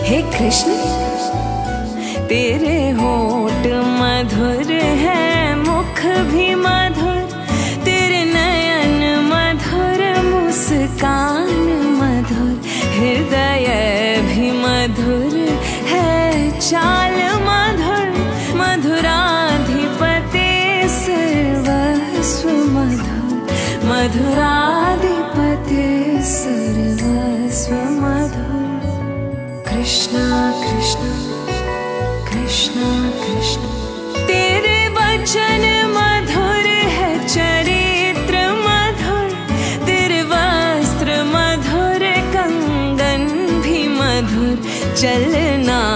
हे कृष्ण तेरे होठ मधुर है, मुख भी मधुर, तेरे नयन मधुर, मुस्कान मधुर, हृदय भी मधुर है, चाल मधुर, मधुराधिपते सर्वस्व मधुर, मधुराधिपते सर्वस्व मधुर। कृष्णा कृष्णा कृष्णा कृष्णा तेरे वचन मधुर है, चरित्र मधुर, तेरे वस्त्र मधुर, कंगन भी मधुर, चलना